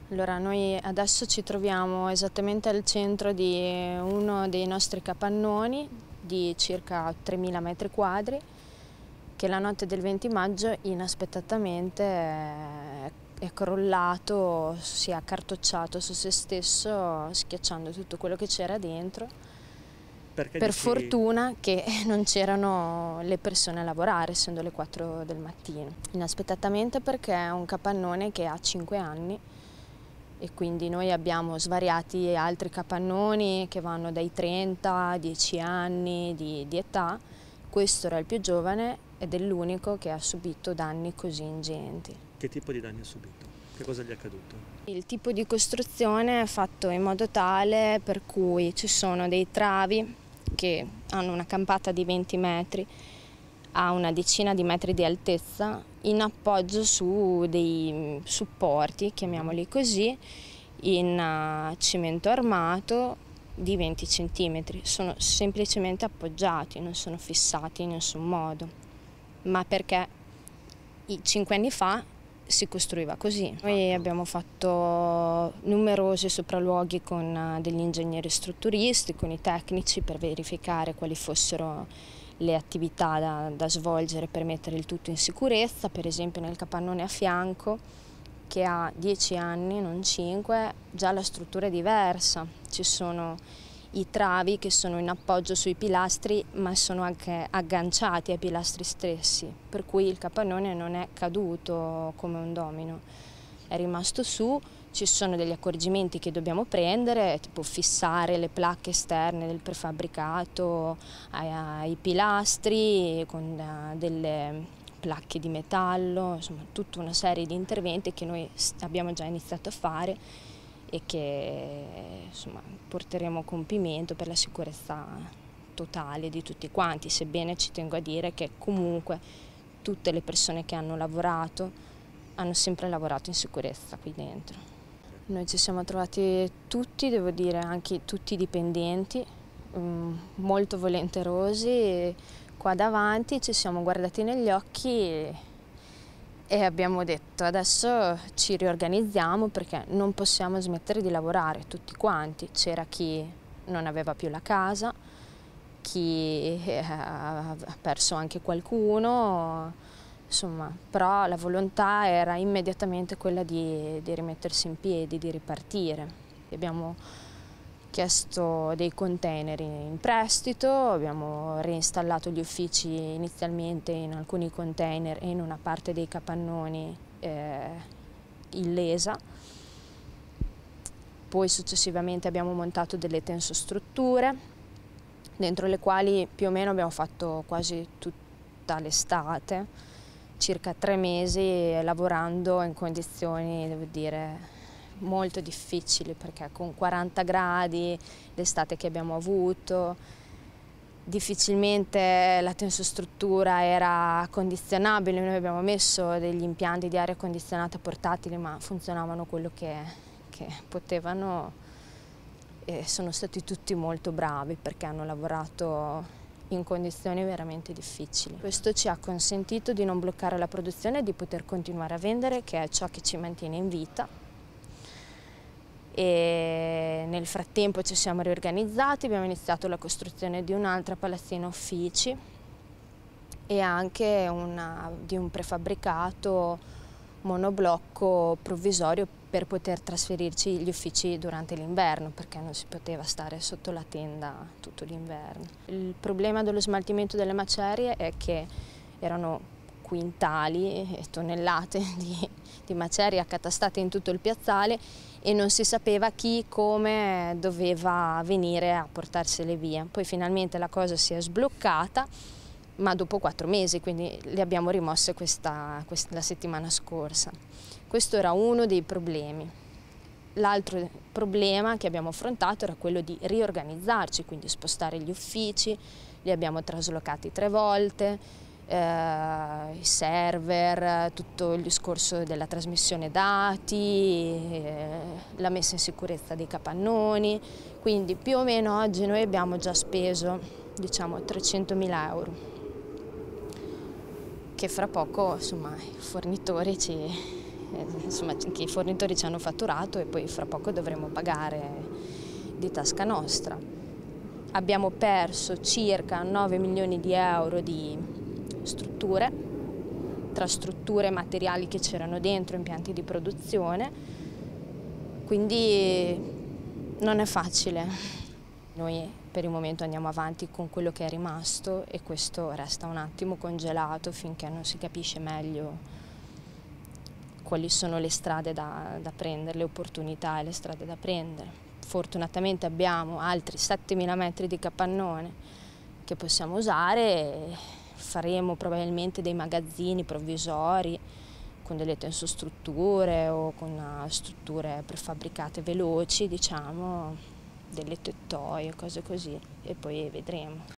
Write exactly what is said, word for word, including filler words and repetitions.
Allora, noi adesso ci troviamo esattamente al centro di uno dei nostri capannoni di circa tremila metri quadri che la notte del venti maggio inaspettatamente è, è crollato, si è accartocciato su se stesso, schiacciando tutto quello che c'era dentro. Perché per dici... fortuna che non c'erano le persone a lavorare, essendo le quattro del mattino. Inaspettatamente perché è un capannone che ha cinque anni e quindi noi abbiamo svariati altri capannoni che vanno dai trenta a dieci anni di, di età. Questo era il più giovane ed è l'unico che ha subito danni così ingenti. Che tipo di danni ha subito? Che cosa gli è accaduto? Il tipo di costruzione è fatto in modo tale per cui ci sono dei travi che hanno una campata di venti metri a una decina di metri di altezza in appoggio su dei supporti, chiamiamoli così, in cemento armato di venti centimetri. Sono semplicemente appoggiati, non sono fissati in nessun modo, ma perché cinque anni fa si costruiva così. Noi abbiamo fatto numerosi sopralluoghi con degli ingegneri strutturisti, con i tecnici per verificare quali fossero le attività da, da svolgere per mettere il tutto in sicurezza. Per esempio nel capannone a fianco, che ha dieci anni, non cinque, già la struttura è diversa. Ci sono i travi che sono in appoggio sui pilastri, ma sono anche agganciati ai pilastri stessi, per cui il capannone non è caduto come un domino, è rimasto su. Ci sono degli accorgimenti che dobbiamo prendere, tipo fissare le placche esterne del prefabbricato ai, ai pilastri con delle placche di metallo, insomma tutta una serie di interventi che noi abbiamo già iniziato a fare e che insomma porteremo a compimento per la sicurezza totale di tutti quanti, sebbene ci tengo a dire che comunque tutte le persone che hanno lavorato hanno sempre lavorato in sicurezza qui dentro. Noi ci siamo trovati tutti, devo dire anche tutti i dipendenti, molto volenterosi, e qua davanti ci siamo guardati negli occhi e abbiamo detto adesso ci riorganizziamo perché non possiamo smettere di lavorare tutti quanti. C'era chi non aveva più la casa, chi ha perso anche qualcuno, insomma, però la volontà era immediatamente quella di, di rimettersi in piedi, di ripartire. Abbiamo chiesto dei container in prestito, abbiamo reinstallato gli uffici inizialmente in alcuni container e in una parte dei capannoni eh, illesa. Poi successivamente abbiamo montato delle tensostrutture, dentro le quali più o meno abbiamo fatto quasi tutta l'estate, circa tre mesi lavorando in condizioni, devo dire, molto difficili, perché con quaranta gradi l'estate che abbiamo avuto, difficilmente la tensostruttura era condizionabile. Noi abbiamo messo degli impianti di aria condizionata portatili, ma funzionavano quello che, che potevano, e sono stati tutti molto bravi perché hanno lavorato in condizioni veramente difficili. Questo ci ha consentito di non bloccare la produzione e di poter continuare a vendere, che è ciò che ci mantiene in vita. E nel frattempo ci siamo riorganizzati, abbiamo iniziato la costruzione di un'altra palazzina uffici e anche una, di un prefabbricato monoblocco provvisorio per poter trasferirci gli uffici durante l'inverno, perché non si poteva stare sotto la tenda tutto l'inverno. Il problema dello smaltimento delle macerie è che erano quintali e tonnellate di, di macerie accatastate in tutto il piazzale e non si sapeva chi, come doveva venire a portarsele via. Poi finalmente la cosa si è sbloccata, ma dopo quattro mesi, quindi le abbiamo rimosse questa, questa, la settimana scorsa. Questo era uno dei problemi. L'altro problema che abbiamo affrontato era quello di riorganizzarci, quindi spostare gli uffici, li abbiamo traslocati tre volte, eh, i server, tutto il discorso della trasmissione dati, eh, la messa in sicurezza dei capannoni, quindi più o meno oggi noi abbiamo già speso, diciamo, trecentomila euro, che fra poco, insomma, i fornitori ci, eh, insomma, che i fornitori ci hanno fatturato e poi fra poco dovremo pagare di tasca nostra. Abbiamo perso circa nove milioni di euro di strutture, tra strutture e materiali che c'erano dentro, impianti di produzione, quindi non è facile. Noi per il momento andiamo avanti con quello che è rimasto e questo resta un attimo congelato finché non si capisce meglio quali sono le strade da, da prendere, le opportunità e le strade da prendere. Fortunatamente abbiamo altri settemila metri di capannone che possiamo usare e faremo probabilmente dei magazzini provvisori con delle tensostrutture o con strutture prefabbricate veloci, diciamo, delle tettoie, cose così, e poi vedremo.